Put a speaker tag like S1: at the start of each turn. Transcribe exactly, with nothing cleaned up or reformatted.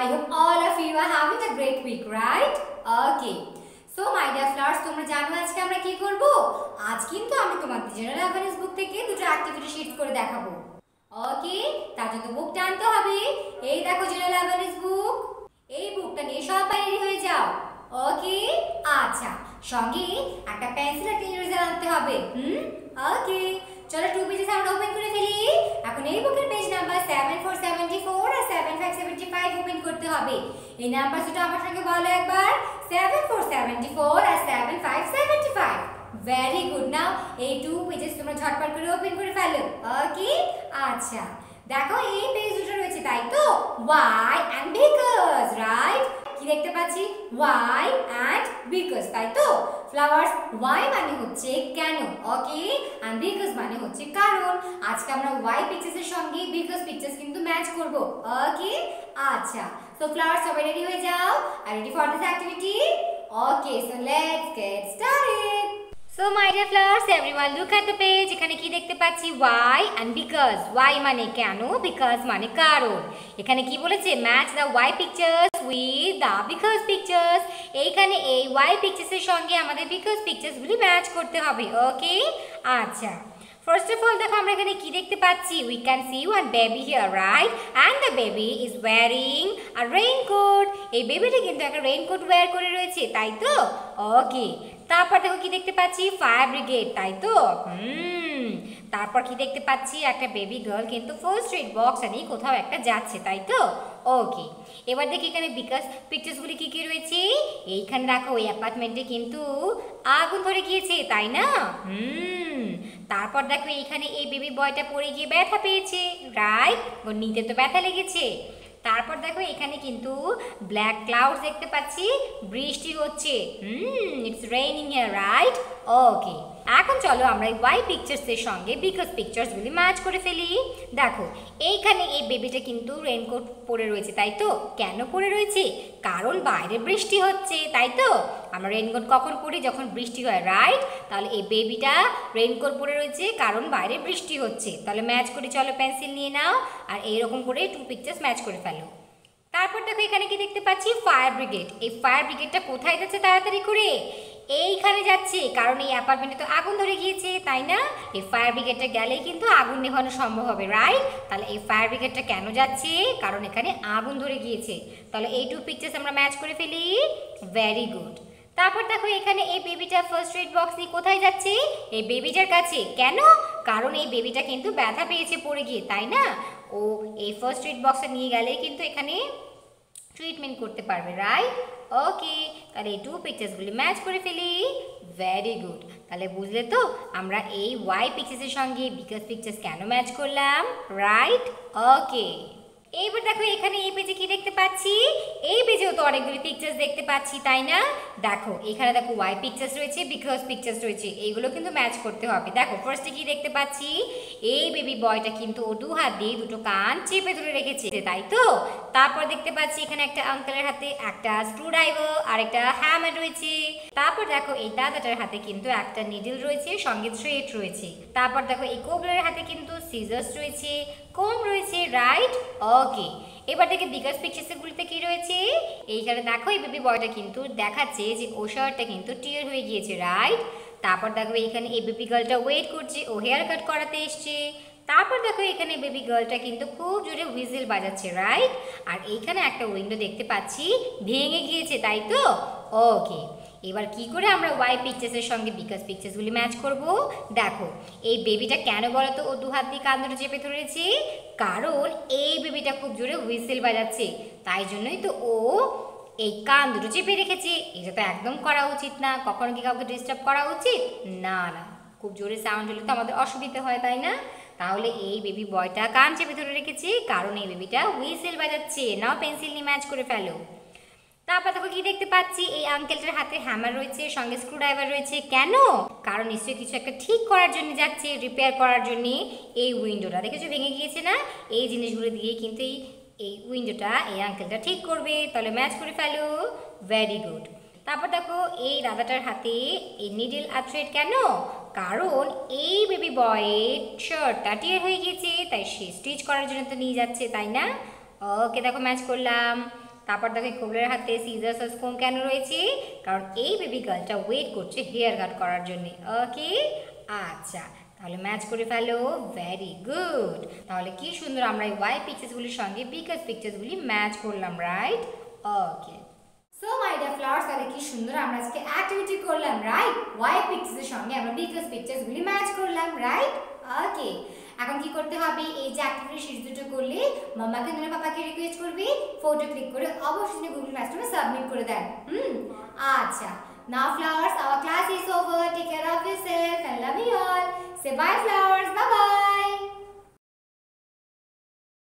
S1: I hope all of you are having a great week, right? Okay. So my dear flowers, তোমরা জানো আজকে আমরা কি করব? আজ কিন্তু আমি তোমাদের জন্য রেফারেন্স বুক থেকে দুটো অ্যাক্টিভিটি শিটস করে দেখাবো। ওকে, তার জন্য বুক টানতে হবে। এই দেখো জেনারেল অ্যাওয়ারনেস বুক। এই বুকটা নিয়ে সবাই রেডি হয়ে যাও। ওকে, আচ্ছা, সঙ্গে একটা পেন্সিল আর ইরেজার আনতে হবে। হুম, ওকে, চলো টু পেজেস আমরা ওপেন করে ফেলি। এখন এই বুকের page number seven four seventy four আর seven five seventy five open করতে হবে। এই নাম্বার দুটো আমার সঙ্গে বলো একবার, সেভেন ফোর সেভেন্টি ফোর আর seven five seventy five. Very good. Now এই টু পেজেস তোমরা ঝটপট করে ওপেন করে ফেলো। ওকে, আচ্ছা, দেখো এই পেজ দুটো রয়েছে, তাই তো? why and because, right? কি দেখতে পাচ্ছি? why and because, তাই তো? ফ্লাওয়ার্স, why মানে হচ্ছে কেন, ওকে, and because মানে হচ্ছে কারণ। আজকে আমরা why পিকচার্স এর সঙ্গে because পিকচার্স কিন্তু ম্যাচ করব। ওকে, আচ্ছা, সো ফ্লাওয়ার্স সবাই রেডি হয়ে যাও। আর ready for this activity? Okay, so let's get started. So my dear flowers, everyone look at the page. এখানে কি দেখতে পাচ্ছি? why and because. why মানে কেন, because মানে কারণ। এখানে কি বলেছে? match the why pictures with the because pictures. এইখানে এই why pictures এর সঙ্গে আমাদের because pictures গুলি ম্যাচ করতে হবে। ওকে, আচ্ছা, first of all দেখো আমরা এখানে কি দেখতে পাচ্ছি? we can see one baby here, right? and the baby is wearing a raincoat. এই বেবিটা কিন্তু একটা রেইনকোট ওয়্যার করে রয়েছে, তাই তো? ওকে, তারপর দেখো কি দেখতে পাচ্ছি? ফায়ার ব্রিগেড, তাই তো? হুম, তারপর কি দেখতে পাচ্ছি? একটা বেবি গার্ল কিন্তু ফার্স্ট এড বক্স নিয়ে কোথাও একটা যাচ্ছে, তাই তো? ওকে, এবার দেখি এখানে বিকাশ পিকচার্সগুলি কি কি রয়েছে। এইখানে দেখো ওই অ্যাপার্টমেন্টে কিন্তু আগুন ধরে গিয়েছে, তাই না? হুম, তারপর দেখো এইখানে এই বেবি বয়টা পড়ে গিয়ে ব্যথা পেয়েছে, রাইট? ওর নিতে তো ব্যথা লেগেছে। তারপর দেখো এখানে কিন্তু ব্ল্যাক ক্লাউডস দেখতে পাচ্ছি, বৃষ্টি হচ্ছে। Hmm, it's raining here, right? Okay, এখন চলো আমরা এই ওয়াই পিকচার্স এর সঙ্গে বিকজ পিকচার্স গুলি ম্যাচ করে ফেলি। দেখো এইখানে এই বেবিটা কিন্তু রেইনকোট পরে রয়েছে, তাই তো? কেন পরে রয়েছে? কারণ বাইরে বৃষ্টি হচ্ছে, তাই তো? আমরা রেইনকোট কখন পরি? যখন বৃষ্টি হয়, রাইট? তাহলে এই বেবিটা রেইনকোট পরে রয়েছে কারণ বাইরে বৃষ্টি হচ্ছে। তাহলে ম্যাচ করে চলো, পেন্সিল নিয়ে নাও আর এইরকম করে টু পিকচার্স ম্যাচ করে ফেলো। তারপর দেখো এখানে কি দেখতে পাচ্ছি? Fire brigade. এই ফায়ার ব্রিগেডটা কোথায় যাচ্ছে তাড়াতাড়ি করে? এইখানে যাচ্ছে, কারণ এই অ্যাপার্টমেন্টে তো আগুন ধরে গিয়েছে, তাই না? এই ফায়ার ব্রিগেডটা গেলেই কিন্তু আগুন নেভানো সম্ভব হবে, রাইট? তাহলে এই ফায়ার ব্রিগেডটা কেন যাচ্ছে? কারণ এখানে আগুন ধরে গিয়েছে। তাহলে এই টু পিকচার্স আমরা ম্যাচ করে ফেলি। Very good. তারপর দেখো এখানে এই বেবিটা ফার্স্ট এড বক্স নিয়ে কোথায় যাচ্ছে? এই বেবিটার কাছে। কেন? কারণ এই বেবিটা কিন্তু ব্যথা পেয়েছে পড়ে গিয়ে, তাই না? ও এই ফার্স্ট এড বক্সে নিয়ে গেলে কিন্তু এখানে ট্রিটমেন্ট করতে পারবে, রাইট? ওকে, তাহলে এই টু পিকচার্সগুলি ম্যাচ করে ফেলি। Very good. তাহলে বুঝলে তো আমরা এই ওয়াই পিকচার্সের সঙ্গে বিকজ পিকচার্স কেন ম্যাচ করলাম, রাইট? ওকে, এইবার দেখো এখানে এই পেজে কি দেখতে পাচ্ছি? এই পেজেও তো অনেকগুলি পিকচার্স দেখতে পাচ্ছি, তাই না? দেখো এখানে দেখো ওয়াই পিকচার্স রয়েছে, বিকজ পিকচার্স রয়েছে, এইগুলো কিন্তু ম্যাচ করতে হবে। দেখো ফার্স্টে কি দেখতে পাচ্ছি? এই বেবি বয়টা কিন্তু ও দু হাত দিয়ে দুটো কান চেপে ধরে রেখেছে, তাই তো? তারপর দেখতে পাচ্ছি এখানে একটা আঙ্কেলের হাতে একটা স্ক্রুড্রাইভার আর একটা হ্যামার রয়েছে। তারপর দেখো এই দাদাটার হাতে কিন্তু একটা নিডল রয়েছে, সঙ্গে থ্রেড রয়েছে। তারপর দেখো এই কোবলারের হাতে কিন্তু সিজার্স রয়েছে, কোম রয়েছে, রাইট? ওকে, এবার দেখে বিকজ পিকচার্সগুলিতে কি রয়েছে? এইখানে দেখো এই বেবি বয়টা কিন্তু দেখাচ্ছে যে ও শার্টটা কিন্তু টিয়ার হয়ে গিয়েছে, রাইট? তারপর দেখো এখানে এই বেবি গার্লটা ওয়েট করছে, ও হেয়ার কাট করাতে এসছে। তারপর দেখো এখানে বেবি গার্লটা কিন্তু খুব জোরে হুইসেল বাজাচ্ছে, রাইট? আর এইখানে একটা উইন্ডো দেখতে পাচ্ছি ভেঙে গিয়েছে, তাই তো? ওকে, এবার কি করে আমরা ওয়াই পিকচার্সের সঙ্গে বিকজ পিকচার্সগুলি ম্যাচ করব? দেখো এই বেবিটা কেন বলো তো ও দু হাত দিয়ে কান দুটো চেপে ধরেছে? কারণ এই বেবিটা খুব জোরে হুইসেল বাজাচ্ছে, তাই জন্যই তো ও এই কান দুটো চেপে রেখেছে। এটা তো একদম করা উচিত না। কখনো কি কাউকে ডিস্টার্ব করা উচিত? না না, খুব জোরে সাউন্ড হলে তো আমাদের অসুবিধা হয়, তাই না? তাহলে এই বেবি বয়টা কান চেপে ধরে রেখেছে কারণ এই বেবিটা হুইসেল বাজাচ্ছে। নাও পেন্সিল নিয়ে ম্যাচ করে ফেলো। তারপর দেখো কি দেখতে পাচ্ছি? এই আঙ্কেলটার হাতে হ্যামার রয়েছে, সঙ্গে স্ক্রুড্রাইভার রয়েছে। কেন? কারণ নিশ্চয়ই কিছু একটা ঠিক করার জন্য যাচ্ছে, রিপেয়ার করার জন্য। এই উইন্ডোটা দেখেছো ভেঙে গিয়েছে না? এই জিনিসগুলো দিয়ে কিন্তু এই এই উইন্ডোটা এই আঙ্কেলটা ঠিক করবে। তাহলে ম্যাচ করে ফেলো। Very good. তারপর দেখো এই দাদাটার হাতে এই নিডল আর থ্রেড। কেন? কারণ এই বেবি বয়ের শার্টটা টিয়ার হয়ে গিয়েছে, তাই সে স্টিচ করার জন্য তো নিয়ে যাচ্ছে, তাই না? ওকে, দেখো ম্যাচ করলাম। তারপর দেখো কোবলের হাতে সিজার্স আর স্পুন কেন রয়েছে, কারণ এই বেবি গার্লটা ওয়েট করছে হেয়ার কাট করার জন্য। ওকে, আচ্ছা তাহলে ম্যাচ করে ফেলো। Very good. তাহলে কি সুন্দর আমরা এই ওয়াই পিকচার্সগুলির সঙ্গে বিকজ পিকচার্সগুলি ম্যাচ করলাম, right? Okay, so my dear flowers, তাহলে কি সুন্দর আমরা আজকে অ্যাক্টিভিটি করলাম, রাইট? ওয়াই পিকচার্সের সঙ্গে আমরা বিকজ পিকচার্সগুলি ম্যাচ করলাম, রাইট? ওকে, এখন কি করতে হবে, এই যে অ্যাক্টিভিটি শিট দুটো করলে মাম্মাকে নয় পাপাকে রিকোয়েস্ট করবি ফটো ক্লিক করে অবশ্যই গুগল ক্লাসরুমে সাবমিট করে দেন। হুম, আচ্ছা। Now flowers, our class is over. Take care of yourself and love you all. Say bye flowers. Bye bye.